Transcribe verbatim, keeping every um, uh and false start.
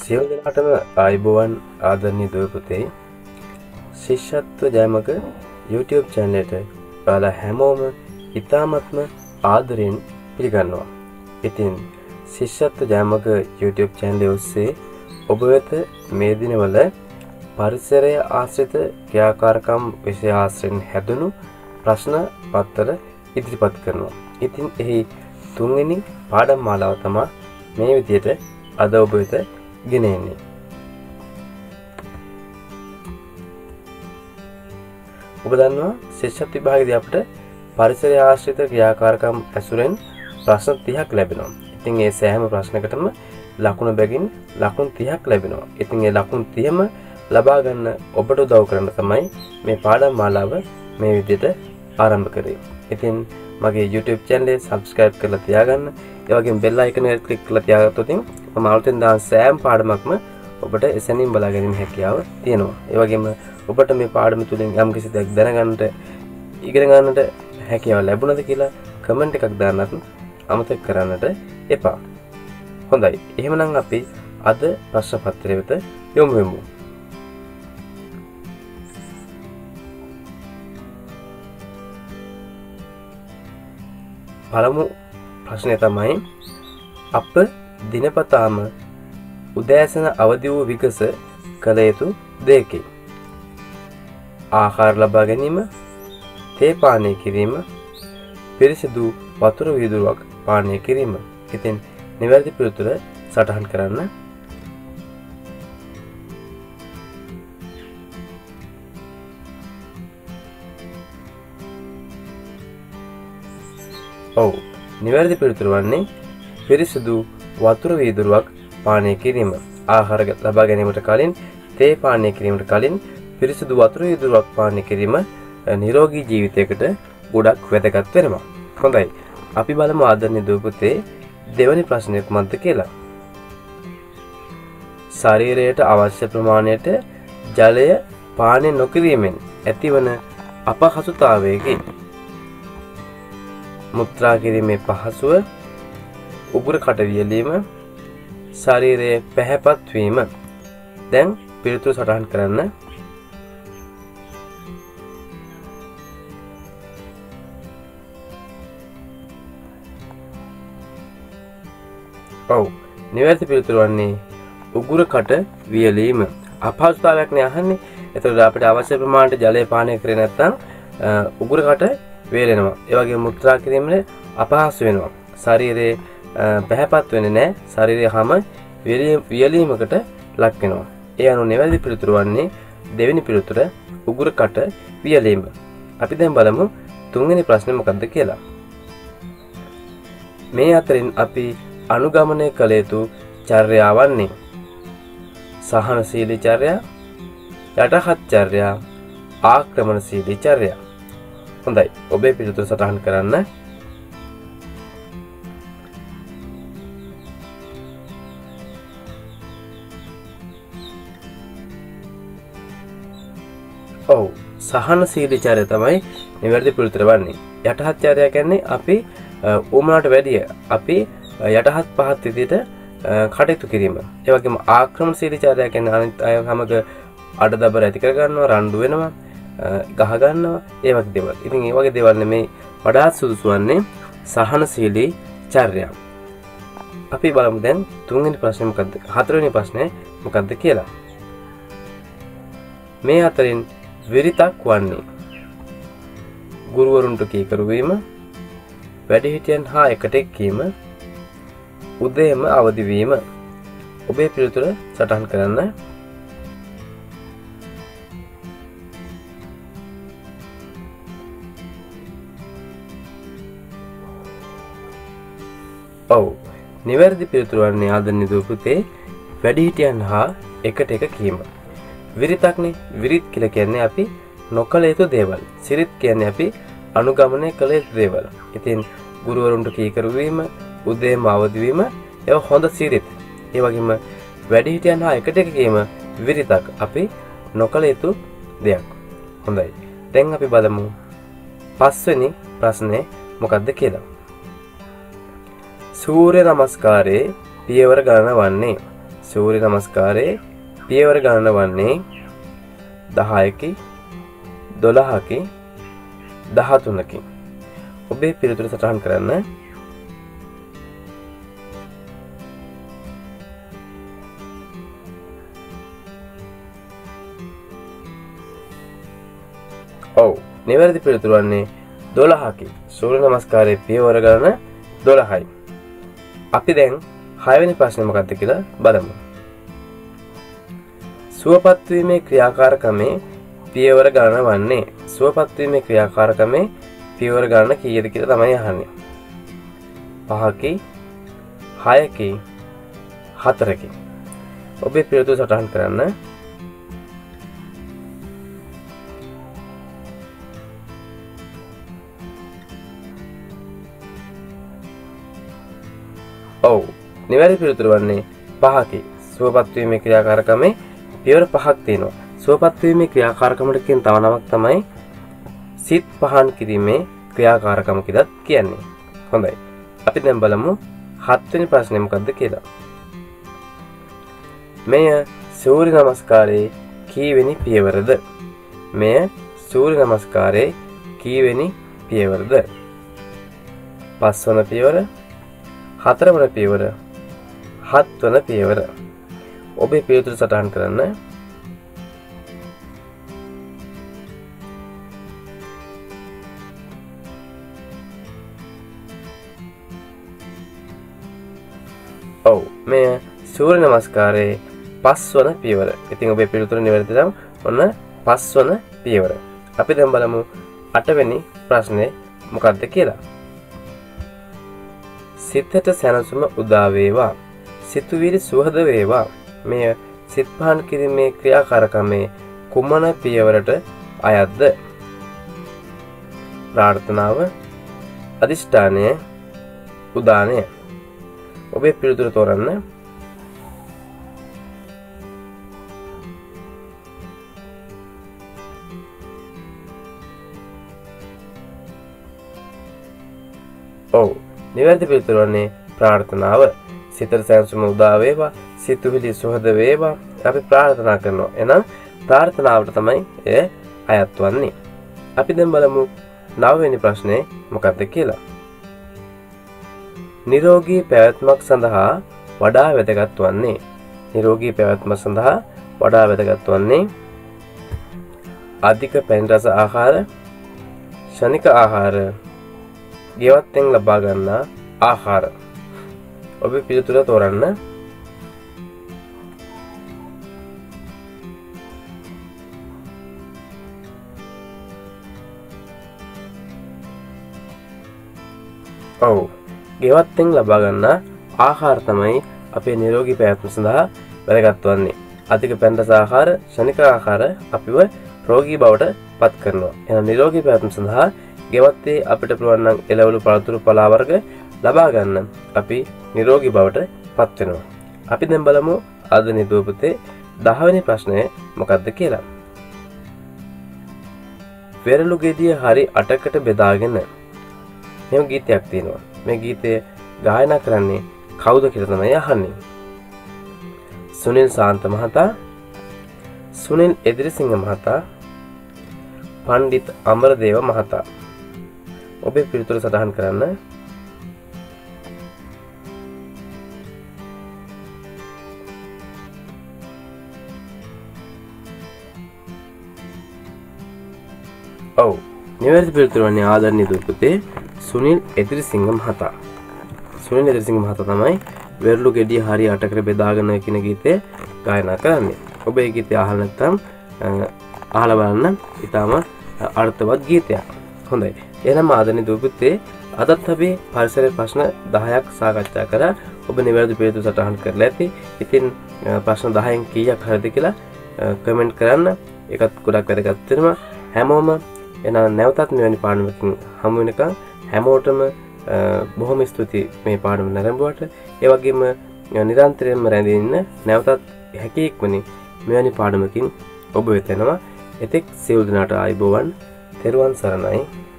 සියලු දෙනාටම ආයුබෝවන් ආදරණීය දුව පුතේ ශිෂ්‍යත්ව ජයමග YouTube channel එකට ඔයාලා හැමෝම ඉතාමත්ම ආදරෙන් පිළිගන්නවා. ඉතින් ශිෂ්‍යත්ව ජයමග YouTube channel ඔස්සේ ඔබ වෙත මේ දිනවල පරිසරය ආශ්‍රිත ක්‍රියාකාරකම් විෂය ආශ්‍රයෙන් හැදුණු ප්‍රශ්න පත්‍ර ඉදිරිපත් කරනවා. ඉතින් එහි තුන්වෙනි පාඩම් මාලාව තමයි මේ විදිහට අද ඔබ වෙත ගෙන එන්නේ. ඔබ දන්නවා ශිෂ්‍යත්ව විභාගයේදී අපිට පරිසරය ආශ්‍රිත ක්‍රියාකාරකම් ඇසුරෙන් ප්‍රශ්න තිහක් ලැබෙනවා. ඉතින් ඒ සෑම ප්‍රශ්නයකටම ලකුණු බැගින් ලකුණු තිහක් ලැබෙනවා. ඉතින් ඒ ලකුණු තිහම ලබා ගන්න ඔබට උදව් කරන්න තමයි මේ පාඩම් මාලාව මේ විදිහට ආරම්භ කරේ. ඉතින් මගේ YouTube channel එක subscribe කරලා තියාගන්න. ඒ වගේම bell icon එක click කරලා තියාගත්තොත් මම අලුතෙන් දාන සෑම පාඩමක්ම ඔබට එසැනින් බලා ගැනීම හැකියාව තියෙනවා. ඒ වගේම ඔබට මේ පාඩම තුලින් යම් කිසි දෙයක් දැනගන්නට ඉගෙන ගන්නට හැකියාව ලැබුණද කියලා කමෙන්ට් එකක් දාන්නත් අමතක කරන්නට එපා. හොඳයි. එහෙමනම් අපි අද ප්‍රශ්න පත්‍රය වෙත යමු වෙමු. පළමු ප්‍රශ්නය තමයි අප දිනපතාම උදෑසන අවදි වූ විගස කළ යුතු දෙකි. ආහාර ලබා ගැනීම, තේ පානය කිරීම, පිරිසිදු වතුර වීදුරුවක් පානය කිරීම. ඉතින් නිවැරදි පිළිතුර සටහන් කරන්න. ඔව්, නිවැරදි පිළිතුර වන්නේ පිරිසිදු වතුර වීදුරුවක් පානය කිරීම. ආහාර ලබා ගැනීමට කලින් තේ පානය කිරීමට කලින් පිරිසිදු වතුර වීදුරුවක් පානය කිරීම නිරෝගී ජීවිතයකට ගොඩක් වැදගත් වෙනවා. හොඳයි. අපි බලමු ආදරණීය දුව පුතේ දෙවැනි ප්‍රශ්නය කුමක්ද කියලා. ශරීරයට අවශ්‍ය ප්‍රමාණයට ජලය පානය නොකිරීමෙන් ඇතිවන අපහසුතාවයකි. මුත්‍රා කිරීමේ පහසුව, උගුර කට වියලීම, ශරීරයේ පැහැපත් වීම. දැන් පිළිතුරු සටහන් කරන්න. ඔව්, නිවැරදි පිළිතුර වන්නේ උගුර කට වියලීම. අපහසුතාවයක් නේ අහන්නේ. එතකොට අපිට අවශ්‍ය ප්‍රමාණයට ජලය පානය කරේ නැත්නම් උගුර කට වේලෙනවා. ඒ වගේම මුත්‍රා කිරීමේ අපහසු වෙනවා. ශරීරයේ පැහැපත් වෙන්නේ නැහැ. ශරීරය හැම වියලීමකට ලක් වෙනවා. ඒ අනුව නිවැරදි පිළිතුර වන්නේ දෙවෙනි පිළිතුර උගුර කට වියලීම. අපි දැන් බලමු තුන්වෙනි ප්‍රශ්නේ මොකක්ද කියලා. මේ අතරින් අපි අනුගමනය කළ යුතු චර්යාවන්නේ සහනශීලී චර්යා, යටහත් චර්යා, ආක්‍රමණශීලී චර්යා. හොඳයි. ඔබේ පිළිතුර සටහන් කරන්න. ඔව්, සහනශීලී චර්ය තමයි නිවැරදි පිළිතුර වන්නේ. යටහත් චර්යා කියන්නේ අපි උමනාට වැඩිය අපි යටහත් පහත් විදිහට කටයුතු කිරීම. ඒ වගේම ආක්‍රමණශීලී චර්යා කියන්නේ අනිත් අය හැමක අඩදබර ඇති කර ගන්නවා, රණ්ඩු වෙනවා, ගහ ගන්නවා, ඒ වගේ දේවල්. ඉතින් ඒ වගේ දේවල් නෙමේ වඩාත් සුදුසු වන්නේ සහනශීලී චර්යා. අපි බලමු දැන් තුන්වෙනි ප්‍රශ්නේ මොකද්ද? හතරවෙනි ප්‍රශ්නේ මොකද්ද කියලා. මේ අතරින් විරිතක් වන්නේ ගුරුවරුන්ට කීකරු වීම, වැඩිහිටියන් හා එකට එක්වීම, උදේම අවදි වීම. ඔබේ පිළිතුර සටහන් කරන්න. ඔව්, නිවැරදි පිළිතුර වන්නේ ආදරණීය දුව පුතේ වැඩිහිටියන් හා එකට එක කීම. විරිතක්නේ. විරිත් කියලා කියන්නේ අපි නොකළ යුතු දේවල්. සිරිත් කියන්නේ අපි අනුගමනය කළ යුතු දේවල්. ඉතින් ගුරුවරුන්ට කීකරු වීම, උදේම අවදි වීම ඒවා හොඳ සිරිත්. ඒ වගේම වැඩිහිටියන් හා එකට එක කීම විරිතක්. අපි නොකළ යුතු දෙයක්. හොඳයි. දැන් අපි බලමු පස්වෙනි ප්‍රශ්නේ මොකක්ද කියලා. සූර්ය නමස්කාරයේ පියවර ගණන වන්නේ සූර්ය නමස්කාරයේ පියවර ගණන වන්නේ දහයකි, දොළහකි, දහතුනකි. ඔබේ පිළිතුර සටහන් කරන්න. ඔව්, නිවැරදි පිළිතුර වන්නේ දොළහකි. සූර්ය නමස්කාරයේ පියවර ගණන දොළහයි. අපි දැන් හයවෙනි ප්‍රශ්නේ මොකක්ද කියලා බලමු. සුවපත් වීමේ ක්‍රියාකාරකමේ පියවර ගණන වන්නේ සුවපත් වීමේ ක්‍රියාකාරකමේ පියවර ගණන කීයද කියලා තමයි අහන්නේ. පහකි, හයකි, හතරකි. ඔබේ පිළිතුර සටහන් කරන්න. ඔව්, නිවැරදි පිළිතුර වන්නේ පහකි. සුවපත් වීමේ ක්‍රියාකාරකමේ පියවර පහක් තියෙනවා. සුවපත් වීමේ ක්‍රියාකාරකමට කියන තව නමක් තමයි සිත් පහන් කිරීමේ ක්‍රියාකාරකම කියලා කියන්නේ. හොඳයි. අපි දැන් බලමු හත්වෙනි ප්‍රශ්නේ මොකක්ද කියලා. මෙය සූර්ය නමස්කාරයේ කීවෙනි පියවරද? මෙය සූර්ය නමස්කාරයේ කීවෙනි පියවරද? පස්වන පියවර, හතරවන පියවර, හත්වන පියවර. ඔබේ පිළිතුර සටහන් කරන්න. ඔව්, මේ සූර්ය නමස්කාරයේ පස්වන පියවර. ඉතින් ඔබේ පිළිතුර නිවැරදි නම් ඔන්න පස්වන පියවර. අපි දැන් බලමු අටවෙනි ප්‍රශ්නේ මොකක්ද කියලා. සිතට සැනසුම උදා වේවා, සිතුවිලි සුවද වේවා. මෙය සිත් පහන් කිරීමේ ක්‍රියාකාරකමේ කුමන පියවරට අයත්ද? ප්‍රාර්ථනාව, අදිෂ්ඨානය, උදානය. ඔබේ පිළිතුර තෝරන්න. ඔව්, නිවැරදි පිළිතුර වන්නේ ප්‍රාර්ථනාව. සිතට සැනසුම උදා වේවා, සිතුවිලි සුවද වේවා. අපි ප්‍රාර්ථනා කරනවා. එහෙනම් ප්‍රාර්ථනාවට තමයි එය අයත් වන්නේ. අපි දැන් බලමු නවවෙනි ප්‍රශ්නේ මොකක්ද කියලා. නිරෝගී පැවැත්මක් සඳහා වඩා වැදගත් වන්නේ නිරෝගී පැවැත්ම සඳහා වඩා වැදගත් වන්නේ අධික පැන් රස ආහාර, ශනික ආහාර, ගෙවත්තෙන් ලබා ගන්නා ආහාර. ඔබේ පිළිතුර තෝරන්න. ඔව්, ගෙවත්තෙන් ලබා ගන්නා ආහාර තමයි අපේ නිරෝගී පැවැත්ම සඳහා වැදගත් වන්නේ. අධික පැන් රස ආහාර, ශනික ආහාර අපිව රෝගී බවට පත් කරනවා. එහෙනම් නිරෝගී පැවැත්ම සඳහා ගෙවත්තේ අපිට පුළුවන් නම් එළවලු පළතුරු පලා වර්ග ලබා ගන්න අපි නිරෝගී බවට පත් වෙනවා. අපි දැන් බලමු අද නිදුව පුතේ දහවෙනි ප්‍රශ්නය මොකක්ද කියලා. වෙරළු ගෙඩිය හරි අටකට බෙදාගෙන මෙම ගීතයක් තියෙනවා. මේ ගීතය ගායනා කරන්නේ කවුද කියලා තමයි අහන්නේ. සුනිල් සාන්ත මහතා, සුනිල් එදිරිසිංහ මහතා, පණ්ඩිත් අමරදේව මහතා. ඔබේ පිළිතුර සටහන් කරන්න. ඔව්, නිවැරදි පිළිතුර වන්නේ ආදරණීය දූ පුතේ සුනිල් එදිරිසිංහ මහතා. සුනිල් එදිරිසිංහ මහතා තමයි වෙරළු ගෙඩිය හරි අටකට බෙදාගෙන කියන ගීතය ගායනා කරන්නේ. ඔබ මේ ගීතය අහලා නැත්නම් අහලා බලන්න. ඊටම අර්ථවත් ගීතයක්. හොඳයි. එහෙනම් ආදරණීය දූ පුතේ අදත් අපි පරිසර ප්‍රශ්න දහයක් සාකච්ඡා කරා. ඔබ නිවැරදි පිළිතුරු සටහන් කරලා ඇති. ඉතින් ප්‍රශ්න දහයෙන් කීයක් හරිද කියලා කමෙන්ට් කරන්න. ඒකත් ගොඩක් වැදගත් වෙනවා. හැමෝම එහෙනම් නැවතත් මෙවැනි පාඩමකින් හමු වෙනකන් හැමෝටම බොහොම ස්තුතියි මේ පාඩම නැරඹුවට. ඒ වගේම නිරන්තරයෙන්ම රැඳී ඉන්න නැවතත් හැකි ඉක්මනින් මෙවැනි පාඩමකින් ඔබ වෙත එනවා. එතෙක් සියලු දෙනාට ආයුබෝවන්. තෙරුවන් සරණයි.